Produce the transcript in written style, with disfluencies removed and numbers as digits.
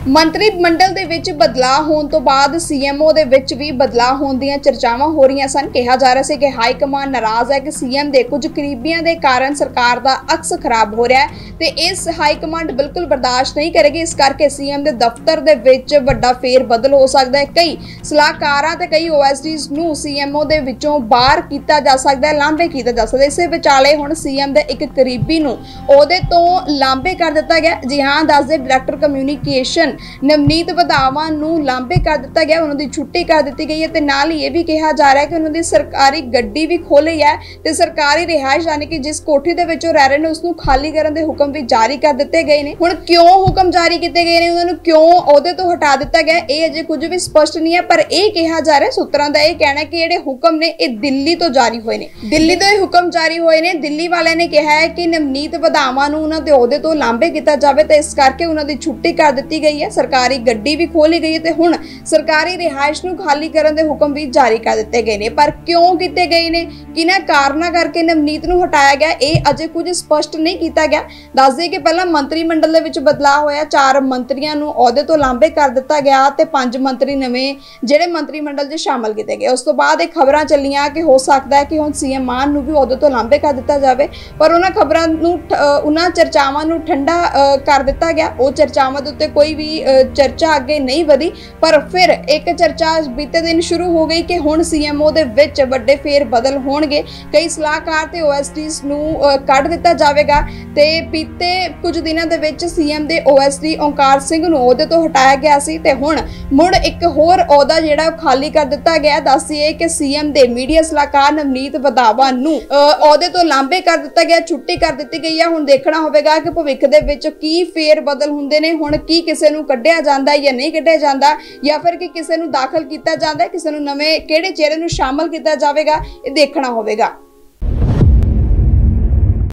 ਮੰਤਰੀ ਮੰਡਲ ਦੇ ਵਿੱਚ ਬਦਲਾਅ ਹੋਣ ਤੋਂ ਬਾਅਦ ਸੀਐਮਓ ਦੇ ਵਿੱਚ ਵੀ ਬਦਲਾਅ ਹੋਣ ਦੀਆਂ ਚਰਚਾਵਾਂ ਹੋ ਰਹੀਆਂ ਸਨ। ਕਿਹਾ ਜਾ ਰਿਹਾ ਸੀ ਕਿ ਹਾਈ ਕਮਾਂਡ ਨਾਰਾਜ਼ ਹੈ ਕਿ ਸੀਐਮ ਦੇ ਕੁਝ ਕਰੀਬੀਆਂ ਦੇ ਕਾਰਨ ਸਰਕਾਰ ਦਾ ਅਕਸ ਖਰਾਬ ਹੋ ਰਿਹਾ ਹੈ ਤੇ ਇਸ ਹਾਈ ਕਮਾਂਡ ਬਿਲਕੁਲ ਬਰਦਾਸ਼ਤ ਨਹੀਂ ਕਰੇਗੀ। ਇਸ ਕਰਕੇ ਸੀਐਮ ਦੇ ਦਫ਼ਤਰ ਦੇ ਵਿੱਚ ਵੱਡਾ ਫੇਰ ਬਦਲ ਹੋ ਸਕਦਾ ਹੈ। ਕਈ ਸਲਾਹਕਾਰਾਂ ਤੇ ਕਈ ਓਐਸਡੀਜ਼ ਨੂੰ ਸੀਐਮਓ ਦੇ ਵਿੱਚੋਂ ਬਾਹਰ ਕੀਤਾ ਜਾ ਸਕਦਾ ਹੈ, ਲਾਂਭੇ ਕੀਤਾ ਜਾ ਸਕਦਾ। ਇਸੇ ਵਿਚਾਲੇ ਹੁਣ ਸੀਐਮ ਦੇ ਇੱਕ ਕਰੀਬੀ ਨੂੰ ਉਹਦੇ ਤੋਂ ਲਾਂਭੇ ਕਰ ਦਿੱਤਾ ਗਿਆ। ਜੀ ਹਾਂ, ਦੱਸਦੇ ਡਾਇਰੈਕਟਰ ਕਮਿਊਨੀਕੇਸ਼ਨ ਨਵਨੀਤ ਵਧਾਵਾ ਨੂੰ ਲਾਂਭੇ ਕਰ ਦਿੱਤਾ ਗਿਆ, ਉਹਨਾਂ ਦੀ ਛੁੱਟੀ ਕਰ ਦਿੱਤੀ ਗਈ ਹੈ ਤੇ ਨਾਲ ਹੀ ਇਹ ਵੀ ਕਿਹਾ ਜਾ ਰਿਹਾ ਹੈ ਕਿ ਉਹਨਾਂ ਦੀ ਸਰਕਾਰੀ ਗੱਡੀ ਵੀ ਖੋਲੀ ਹੈ ਤੇ ਸਰਕਾਰੀ ਰਿਹਾਇਸ਼ ਯਾਨੀ ਕਿ ਜਿਸ ਕੋਠੀ ਦੇ ਵਿੱਚ ਉਹ ਰਹਿ ਰਹੇ ਨੇ ਉਸ ਨੂੰ ਖਾਲੀ ਕਰਨ ਦੇ ਹੁਕਮ ਵੀ ਜਾਰੀ ਕਰ ਦਿੱਤੇ ਗਏ ਨੇ। ਹੁਣ ਕਿਉਂ ਹੁਕਮ ਜਾਰੀ ਕੀਤੇ ਗਏ ਨੇ, ਉਹਨਾਂ ਨੂੰ ਕਿਉਂ ਅਹੁਦੇ ਤੋਂ ਹਟਾ ਦਿੱਤਾ ਗਿਆ, ਇਹ ਅਜੇ ਕੁਝ ਵੀ ਸਪਸ਼ਟ ਨਹੀਂ ਹੈ। ਪਰ ਇਹ ਕਿਹਾ ਜਾ ਰਿਹਾ, ਸੂਤਰਾਂ ਦਾ ਇਹ ਕਹਿਣਾ ਕਿ ਜਿਹੜੇ ਹੁਕਮ ਨੇ ਇਹ ਦਿੱਲੀ ਤੋਂ ਜਾਰੀ ਹੋਏ ਨੇ, ਦਿੱਲੀ ਤੋਂ ਇਹ ਹੁਕਮ ਜਾਰੀ ਹੋਏ ਨੇ। ਦਿੱਲੀ ਵਾਲਿਆਂ ਨੇ ਕਿਹਾ ਹੈ ਕਿ ਨਵਨੀਤ ਵਧਾਵਾ ਨੂੰ ਉਹਨਾਂ ਦੇ ਅਹੁਦੇ ਤੋਂ ਲਾਂਭੇ ਕੀਤਾ ਜਾਵੇ ਤੇ ਇਸ ਕਰਕੇ ਉਹਨਾਂ ਦੀ ਛੁੱਟੀ ਕਰ ਦਿੱਤੀ ਗਈ ਹੈ। ਸਰਕਾਰੀ ਗੱਡੀ ਵੀ ਖੋਲੀ ਗਈ ਹੈ ਤੇ ਹੁਣ ਸਰਕਾਰੀ ਰਿਹਾਇਸ਼ ਨੂੰ ਖਾਲੀ ਕਰਨ ਦੇ ਹੁਕਮ ਵੀ ਜਾਰੀ ਕਰ ਦਿੱਤੇ ਗਏ ਨੇ। ਪਰ ਕਿਉਂ ਕੀਤੇ ਗਏ ਨੇ, ਕਿਹਨਾਂ ਕਾਰਨਾਂ ਕਰਕੇ ਨਵਨੀਤ ਨੂੰ ਹਟਾਇਆ ਗਿਆ, ਇਹ ਅਜੇ ਕੁਝ ਸਪਸ਼ਟ ਨਹੀਂ ਕੀਤਾ ਗਿਆ। ਦੱਸ ਦਈਏ ਕਿ ਪਹਿਲਾਂ ਮੰਤਰੀ ਮੰਡਲ ਦੇ ਵਿੱਚ ਬਦਲਾਅ ਹੋਇਆ, 4 ਮੰਤਰੀਆਂ ਨੂੰ ਅਹੁਦੇ ਤੋਂ ਲਾਂਭੇ ਕਰ ਦਿੱਤਾ ਗਿਆ ਤੇ 5 ਮੰਤਰੀ ਨਵੇਂ ਜਿਹੜੇ ਮੰਤਰੀ ਮੰਡਲ 'ਚ ਸ਼ਾਮਲ ਕੀਤੇ ਗਏ। ਉਸ ਤੋਂ ਬਾਅਦ ਇਹ ਖਬਰਾਂ ਚੱਲੀਆਂ ਕਿ ਹੋ ਸਕਦਾ ਹੈ ਕਿ ਹੁਣ ਸੀਐਮ ਮਾਨ ਨੂੰ ਵੀ ਅਹੁਦੇ ਤੋਂ ਲਾਂਭੇ ਕਰ ਦਿੱਤਾ ਜਾਵੇ, ਪਰ ਉਹਨਾਂ ਖਬਰਾਂ ਨੂੰ ਉਹਨਾਂ ਚਰਚਾਵਾਂ ਨੂੰ ਠੰਡਾ ਕਰ ਦਿੱਤਾ ਗਿਆ। ਉਹ ਚਰਚਾਵਾਂ ਦੇ ਉੱਤੇ ਕੋਈ ਵੀ ਚਰਚਾ ਅੱਗੇ ਨਹੀਂ ਵਧੀ। ਪਰ ਫਿਰ ਇੱਕ ਚਰਚਾ ਬੀਤੇ ਦਿਨ ਸ਼ੁਰੂ ਹੋ ਗਈ ਕਿ ਹੁਣ ਸੀਐਮਓ ਦੇ ਵਿੱਚ ਵੱਡੇ ਫੇਰ ਬਦਲ ਹੋਣਗੇ। ਕਈ ਸਲਾਹਕਾਰ ਤੇ ਓਐਸਡੀਜ਼ ਨੂੰ ਕੱਢ ਦਿੱਤਾ ਜਾਵੇਗਾ ਤੇ ਬੀਤੇ ਕੁਝ ਦਿਨਾਂ ਦੇ ਵਿੱਚ ਸੀਐਮ ਦੇ ਓਐਸਡੀ ਓਂਕਾਰ ਸਿੰਘ ਨੂੰ ਅਹੁਦੇ ਤੋਂ ਹਟਾਇਆ ਗਿਆ ਸੀ ਤੇ ਹੁਣ ਮੁੜ ਇੱਕ ਹੋਰ ਅਹੁਦਾ ਜਿਹੜਾ ਖਾਲੀ ਕਰ ਦਿੱਤਾ ਗਿਆ। ਦੱਸੀਏ ਕਿ ਸੀਐਮ ਦੇ ਮੀਡੀਆ ਸਲਾਹਕਾਰ ਨਵਨੀਤ ਵਧਾਵਾ ਨੂੰ ਅਹੁਦੇ ਤੋਂ ਲਾਂਭੇ ਕਰ ਦਿੱਤਾ ਗਿਆ, ਛੁੱਟੀ ਕਰ ਦਿੱਤੀ ਗਈ ਹੈ। ਹੁਣ ਦੇਖਣਾ ਹੋਵੇਗਾ ਕਿ ਭਵਿੱਖ ਦੇ ਵਿੱਚ ਕੀ ਫੇਰ ਬਦਲ ਹੁੰਦੇ ਨੇ, ਹੁਣ ਕੀ ਕਿਸੇ ਨੂੰ ਕੱਢਿਆ ਜਾਂਦਾ ਜਾਂ ਨਹੀਂ ਕੱਢਿਆ ਜਾਂਦਾ, ਜਾਂ ਫਿਰ ਕਿ ਕਿਸੇ ਨੂੰ ਦਾਖਲ ਕੀਤਾ ਜਾਂਦਾ, ਕਿਸੇ ਨੂੰ ਨਵੇਂ ਕਿਹੜੇ ਚਿਹਰੇ ਨੂੰ ਸ਼ਾਮਲ ਕੀਤਾ ਜਾਵੇਗਾ, ਇਹ ਦੇਖਣਾ ਹੋਵੇਗਾ।